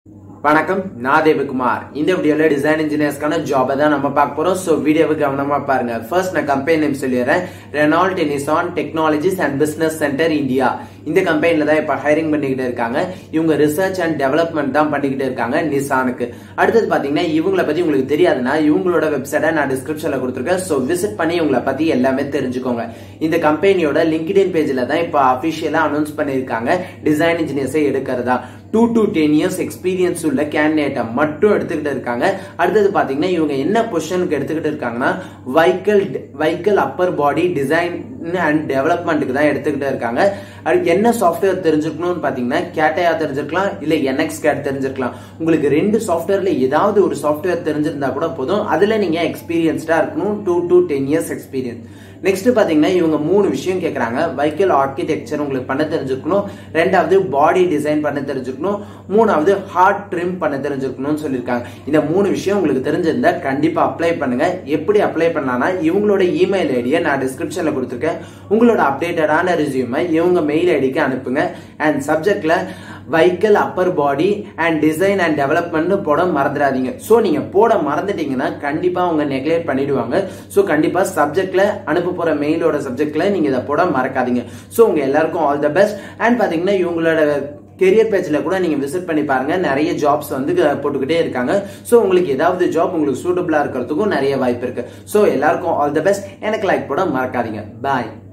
வணக்கம், நான் தேவகுமார். இந்த வீடியோல டிசைன் இன்ஜினியர்ஸ்க்கான ஜாபை தான் நம்ம பார்க்க போறோம். சோ வீடியோவை கவனமா பாருங்க. ஃபர்ஸ்ட் நான் கம்பெனி நேம் சொல்லிடுறேன். Renault Nissan technologies and business centre India. இந்த கம்பெனில தான் இப்ப ஹைரிங் பண்ணிக்கிட்டு இருக்காங்க. இவங்க ரிசர்ச் அண்ட் டெவலப்மெண்ட் தான் பண்ணிக்கிட்டு இருக்காங்க நிசானுக்கு. அடுத்தது பாத்தீங்கன்னா இவங்கள பத்தி உங்களுக்கு தெரியாதுன்னா இவங்களோட வெப்சைட்டை நான் டிஸ்கிரிப்ஷன்ல கொடுத்துருக்கேன். சோ விசிட் பண்ணி இவங்கள பத்தி எல்லாமே தெரிஞ்சுக்கோங்க. இந்த கம்பெனியோட லிங்க்டின் பேஜ்ல தான் இப்ப அபிஷியலா அனௌன்ஸ் பண்ணிருக்காங்க டிசைன் இன்ஜினியர்ஸை எடுக்கிறதா. 2 to 10 years எக்ஸ்பீரியன்ஸ் உள்ள கேண்டிடேட்டை மட்டும் எடுத்துக்கிட்டு இருக்காங்க. அடுத்தது பாத்தீங்கன்னா இவங்க என்ன பொசிஷனுக்கு எடுத்துக்கிட்டு இருக்காங்கன்னா vehicle upper body design and டெவலப்மெண்ட்டுக்கு தான் எடுத்துக்கிட்டு இருக்காங்க. என்ன சாஃப்ட்வேர் தெரிஞ்சிருக்கணும்னு பாத்தீங்கன்னா Catia தெரிஞ்சிருக்கலாம், இல்ல NX Cad தெரிஞ்சிருக்கலாம். உங்களுக்கு ரெண்டு சாஃப்ட்வேர்ல ஏதாவது ஒரு சாஃப்ட்வேர் தெரிஞ்சிருந்தா கூட போதும். அதுல நீங்க எக்ஸ்பீரியன்ஸ்டா இருக்கணும். 2 to 10 years எக்ஸ்பீரியன்ஸ். நெக்ஸ்ட் பாத்தீங்கன்னா இவங்க 3 விஷயம் கேக்குறாங்க. வெஹிக்கிள் ஆர்கிடெக்சர் உங்களுக்கு பண்ண தெரிஞ்சிருக்கணும், ரெண்டாவது பாடி டிசைன் பண்ண தெரிஞ்சிருக்கணும், மூணாவது ஹார்ட் ட்ரிம் பண்ண தெரிஞ்சிருக்கணும்னு சொல்லியிருக்காங்க. இந்த 3 விஷயம் உங்களுக்கு தெரிஞ்சிருந்தா கண்டிப்பா அப்ளை பண்ணுங்க. எப்படி அப்ளை பண்ணலாம்னா இவங்களோட இமெயில் ஐடியை நான் டிஸ்கிரிப்ஷன்ல கொடுத்துருக்கேன். உங்களோட அப்டேட்டடான ரெஸ்யூமை இவங்க மெயில் ஐடிக்கு அனுப்புங்க. அண்ட் சப்ஜெக்ட்ல vehicle upper body and design and development போட மறந்துடாதீங்க. சோ நீங்க போட மறந்துட்டீங்கன்னா கண்டிப்பா அவங்க நெக்லெக்ட் பண்ணிடுவாங்க. சோ கண்டிப்பா சப்ஜெக்ட்ல அனுப்ப போற மெயிலோட சப்ஜெக்ட்ல நீங்க இதை போட மறக்காதீங்க. சோ உங்க எல்லாருக்கும் ஆல் தி பெஸ்ட். அண்ட் பாத்தீங்கன்னா இவங்களோட கெரியர் பேஜ்ல கூட நீங்க விசிட் பண்ணி பாருங்க. நிறைய ஜாப்ஸ் வந்து போட்டுக்கிட்டே இருக்காங்க. சோ உங்களுக்கு ஏதாவது ஜாப் உங்களுக்கு சூட்டபிளா இருக்கிறதுக்கும் நிறைய வாய்ப்பு இருக்கு. சோ எல்லாருக்கும் ஆல் தி பெஸ்ட். எனக்கு லைக் போட மறக்காதீங்க. பாய்.